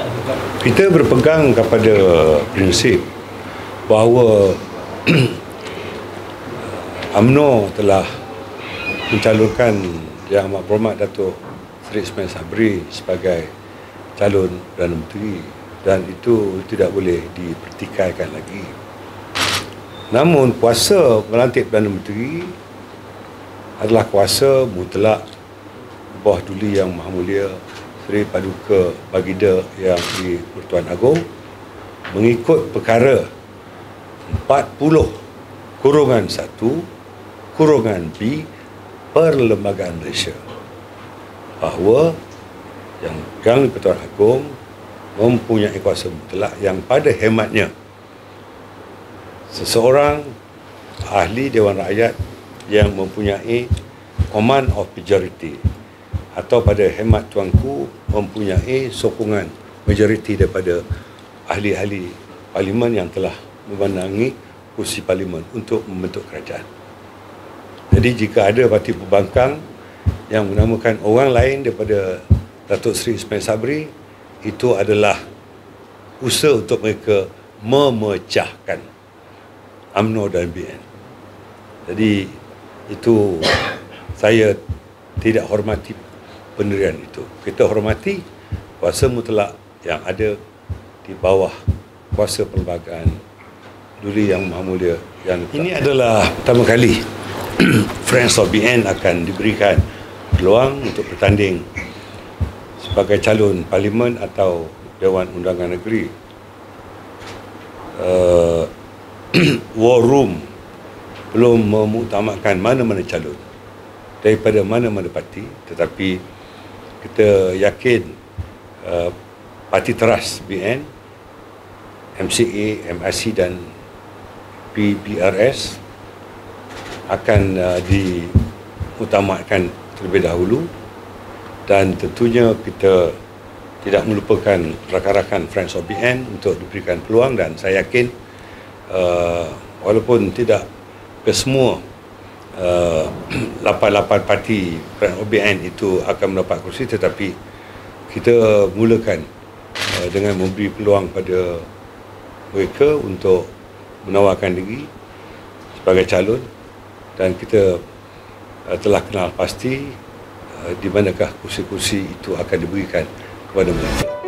Kita berpegang kepada prinsip bahawa UMNO telah mencalonkan Yang Amat Berhormat Datuk Seri Ismail Sabri sebagai calon Perdana Menteri, dan itu tidak boleh dipertikaikan lagi. Namun kuasa melantik Perdana Menteri adalah kuasa mutlak bawah duli Yang Maha Mulia Seri Paduka Baginda Yang di-Pertuan Agong mengikut perkara 40/1/B Perlembagaan Malaysia, bahawa Yang di-Pertuan Agong mempunyai kuasa mutlak yang pada hematnya seseorang ahli Dewan Rakyat yang mempunyai command of majority atau pada hemat tuanku mempunyai sokongan majoriti daripada ahli-ahli parlimen yang telah memenangi kursi parlimen untuk membentuk kerajaan. Jadi jika ada parti pembangkang yang menamakan orang lain daripada Datuk Seri Ismail Sabri, itu adalah usaha untuk mereka memecahkan UMNO dan BN. Jadi itu saya tidak hormati pendirian itu. Kita hormati kuasa mutlak yang ada di bawah kuasa perlembagaan duli Yang Maha Mulia. Ini adalah pertama kali Friends of BN akan diberikan peluang untuk bertanding sebagai calon parlimen atau Dewan Undangan Negeri. War Room belum memuktamadkan mana-mana calon daripada mana-mana parti, tetapi kita yakin parti teras BN, MCA, MRC dan PBRS akan diutamakan terlebih dahulu, dan tentunya kita tidak melupakan rakan-rakan Friends of BN untuk diberikan peluang, dan saya yakin walaupun tidak kesemua 88 parti Friends of BN itu akan mendapat kursi, tetapi kita mulakan dengan memberi peluang pada mereka untuk menawarkan diri sebagai calon, dan kita telah kenal pasti di manakah kursi-kursi itu akan diberikan kepada mereka.